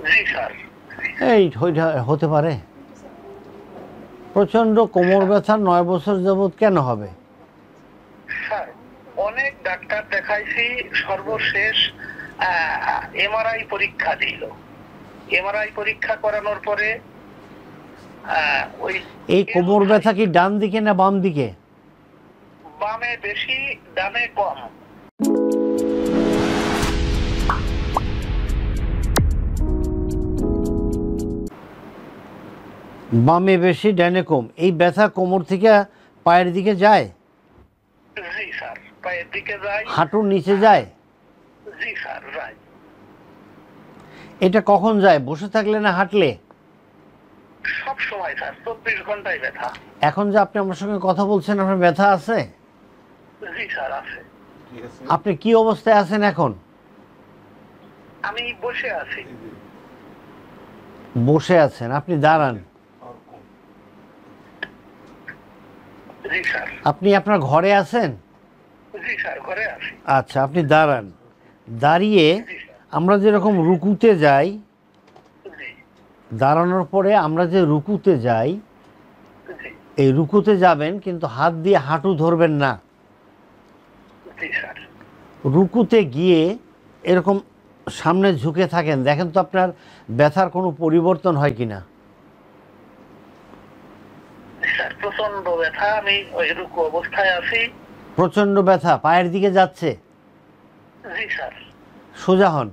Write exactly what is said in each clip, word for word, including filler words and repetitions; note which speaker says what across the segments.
Speaker 1: জি sir.
Speaker 2: এই হতে পারে? প্রচন্ড কোমর ব্যথা নয় বছর যাবত কেন হবে?
Speaker 1: স্যার অনেক ডাক্তার দেখাইছি, সর্বশেষ এমআরআই পরীক্ষা দিল। এমআরআই পরীক্ষা করানোর পরে ওই
Speaker 2: এই কোমর ব্যথা কি ডান দিকে না বাম দিকে?
Speaker 1: বামে বেশি, ডানে কম।
Speaker 2: বামে বেশি ডানে কম। এই ব্যথা কোমর থেকে পায়ের দিকে যায়?
Speaker 1: জি স্যার, পায়ের দিকে যায়।
Speaker 2: হাঁটুর নিচে যায়?
Speaker 1: জি স্যার যায়।
Speaker 2: এটা কখন যায়, বসে থাকলে না হাঁটলে?
Speaker 1: সব সময় স্যার, চব্বিশ ঘন্টায় ব্যথা।
Speaker 2: এখন যে আপনি আমার সঙ্গে কথা বলছেন, আপনার ব্যথা আছে?
Speaker 1: জি স্যার আছে।
Speaker 2: আপনি কি অবস্থায় আছেন এখন?
Speaker 1: আমি বসে আছি।
Speaker 2: বসে আছেন? আপনি দাঁড়ান।
Speaker 1: জি স্যার।
Speaker 2: আপনি আপনার ঘরে আছেন?
Speaker 1: জি স্যার, ঘরে আছি।
Speaker 2: আচ্ছা, আপনি দাঁড়ান। দাঁড়িয়ে আমরা যেরকম রুকুতে যাই, দাঁড়ানোর পরে আমরা যে রুকুতে যাই, এই রুকুতে যাবেন কিন্তু হাত দিয়ে হাঁটু ধরবেন না। রুকুতে গিয়ে এরকম সামনে ঝুঁকে থাকেন, দেখেন তো আপনার ব্যথার কোনো পরিবর্তন হয় কিনা।
Speaker 1: প্রচন্ড ব্যথা, আমি ওই রুকু অবস্থায় আছি।
Speaker 2: প্রচন্ড ব্যথা পায়ের দিকে যাচ্ছে?
Speaker 1: জি স্যার।
Speaker 2: সোজা হন।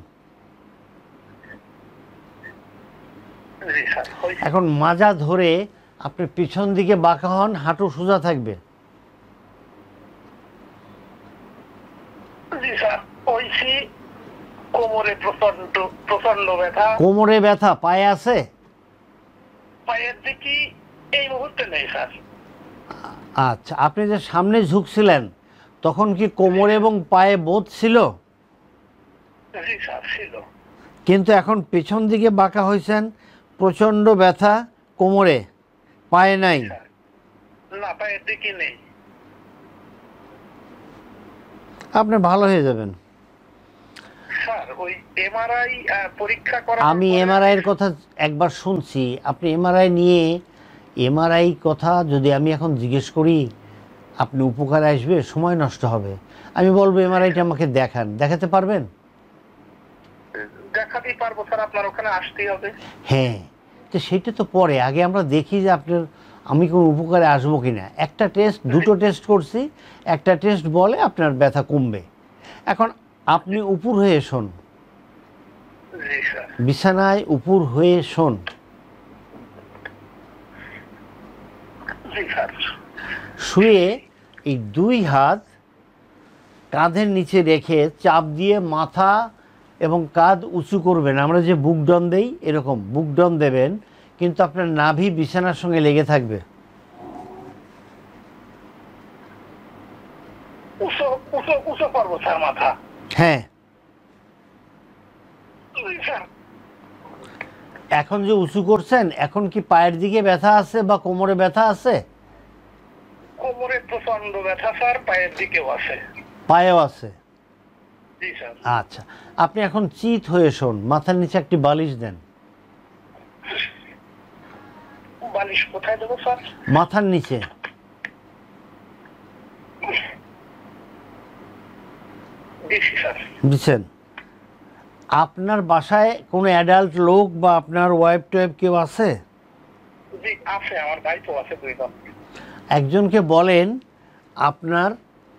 Speaker 1: জি স্যার।
Speaker 2: এখন মাজা ধরে আপনি পিছন দিকে বাঁকা হন, হাঁটু সোজা থাকবে।
Speaker 1: জি স্যার, ওইছি। কোমরে প্রচন্ড প্রচন্ড ব্যথা।
Speaker 2: কোমরে ব্যথা পায়ে আছে?
Speaker 1: পায়ের দিকে এই মুহূর্তে নেই স্যার।
Speaker 2: আচ্ছা, আপনি যে সামনে ঝুঁকছিলেন তখন কি কোমর এবং পায়ে বোধ ছিল?
Speaker 1: জি স্যার ছিল।
Speaker 2: কিন্তু এখন পেছন দিকে বাঁকা হয়েছেন, প্রচন্ড ব্যথা কোমরে, পায়ে নাই?
Speaker 1: না, পায়ের দিকে নেই।
Speaker 2: আপনি ভালো হয়ে যাবেন।
Speaker 1: স্যার ওই এমআরআই পরীক্ষা করা,
Speaker 2: আমি এমআরআই এর কথা একবার শুনছি। আপনি এমআরআই নিয়ে, এমআরআই কথা যদি আমি এখন জিজ্ঞেস করি আপনি উপকারে আসবে, সময় নষ্ট হবে। আমি বলবো এমআরআইটা আমাকে দেখান, দেখাতে পারবেন?
Speaker 1: দেখাতেই পারবো স্যার, আপনার ওখানে আসতেই হবে।
Speaker 2: হ্যাঁ, তো সেটা তো পরে, আগে আমরা দেখি যে আপনার আমি কোনো উপকারে আসবো কিনা। একটা টেস্ট, দুটো টেস্ট করছি, একটা টেস্ট বলে আপনার ব্যথা কমবে। এখন আপনি উপর হয়ে শোন, বিছানায় উপর হয়ে শোন। শুয়ে এই দুই হাত কাঁধের নিচে রেখে চাপ দিয়ে মাথা এবং কাঁধ উঁচু করবেন। আমরা যে বুক ডন দেই এরকম বুক ডন দেবেন, কিন্তু আপনার নাভি বিছানার সঙ্গে লেগে থাকবে। হ্যাঁ। এখন যে উঁচু করছেন, এখন কি পায়ের দিকে ব্যথা আছে বা কোমরে ব্যথা আছে?
Speaker 1: কোমরে প্রচন্ড ব্যথা স্যার, পায়ের দিকেও আছে।
Speaker 2: পায়েও আছে?
Speaker 1: জি স্যার।
Speaker 2: আচ্ছা, আপনি এখন চিত হয়ে শোন, মাথার নিচে একটি বালিশ দেন।
Speaker 1: বালিশ কোথায় দেবো স্যার?
Speaker 2: মাথার নিচে। বুঝছেন? আপনার বাসায় কোনো অ্যাডাল্ট লোক বা আপনার ওয়াইফ টোয়াইফ কেউ আছে?
Speaker 1: জি আছে, আমার ভাই তো আছে দুইজন।
Speaker 2: একজনকে বলেন আপনার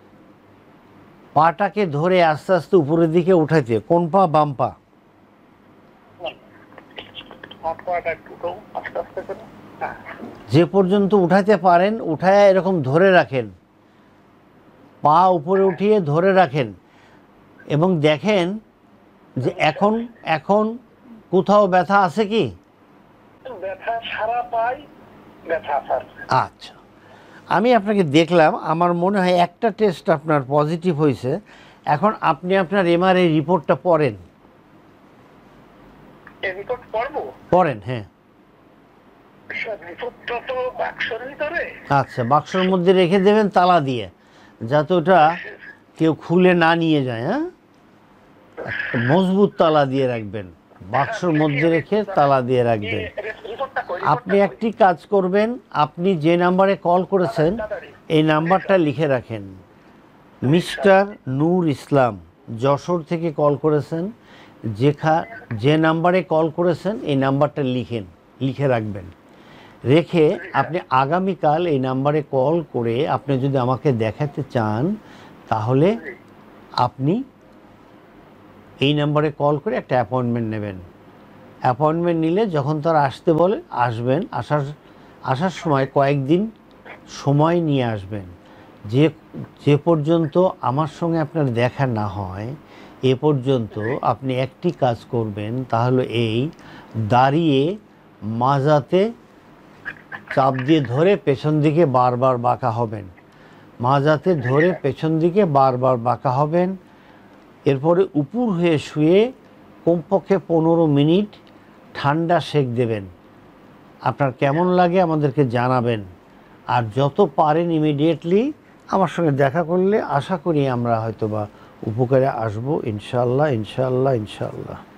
Speaker 2: পাটাকে ধরে আস্তে আস্তে উপরের দিকে উঠাইতে। কোন পা? বাম পা? যে পর্যন্ত উঠাইতে পারেন উঠায় এরকম ধরে রাখেন, পা উপরে উঠিয়ে ধরে রাখেন এবং দেখেন যে এখন এখন কোথাও ব্যথা আছে কি?
Speaker 1: ব্যথা সারা পাই ব্যথা স্যার।
Speaker 2: আচ্ছা, আমি আপনাকে দেখলাম, আমার মনে হয় একটা টেস্ট আপনার পজিটিভ হয়েছে। এখন আপনি আপনার এমআরআই রিপোর্টটা পড়েন।
Speaker 1: রিপোর্ট পড়বো?
Speaker 2: পড়েন, হ্যাঁ।
Speaker 1: রিপোর্টটা তো বাক্সের ভিতরে।
Speaker 2: আচ্ছা, বাক্সের মধ্যে রেখে দেবেন তালা দিয়ে, যাতে ওটা কেউ খুলে না নিয়ে যায়। হ্যাঁ, মজবুত তালা দিয়ে রাখবেন, বাক্সর মধ্যে রেখে তালা দিয়ে রাখবেন। আপনি একটি কাজ করবেন, আপনি যে নাম্বারে কল করেছেন এই নাম্বারটা লিখে রাখেন। মিস্টার নূর ইসলাম যশোর থেকে কল করেছেন, যেখা যে নাম্বারে কল করেছেন এই নাম্বারটা লিখেন, লিখে রাখবেন। রেখে আপনি আগামীকাল এই নাম্বারে কল করে আপনি যদি আমাকে দেখাতে চান তাহলে আপনি এই নাম্বারে কল করে একটা অ্যাপয়েন্টমেন্ট নেবেন। অ্যাপয়েন্টমেন্ট নিলে যখন তারা আসতে বলে আসবেন, আসার আসার সময় কয়েকদিন সময় নিয়ে আসবেন। যে যে পর্যন্ত আমার সঙ্গে আপনার দেখা না হয় এ পর্যন্ত আপনি একটি কাজ করবেন, তাহলে এই দাঁড়িয়ে মাজাতে চাপ দিয়ে ধরে পেছন দিকে বারবার বাঁকা হবেন, মাজাতে ধরে পেছন দিকে বারবার বাঁকা হবেন। এরপরে উপর হয়ে শুয়ে কমপক্ষে পনেরো মিনিট ঠান্ডা সেঁক দেবেন। আপনার কেমন লাগে আমাদেরকে জানাবেন। আর যত পারেন ইমিডিয়েটলি আমার সঙ্গে দেখা করলে আশা করি আমরা হয়তোবা উপকারে আসবো, ইনশাআল্লাহ ইনশাআল্লাহ ইনশাআল্লাহ।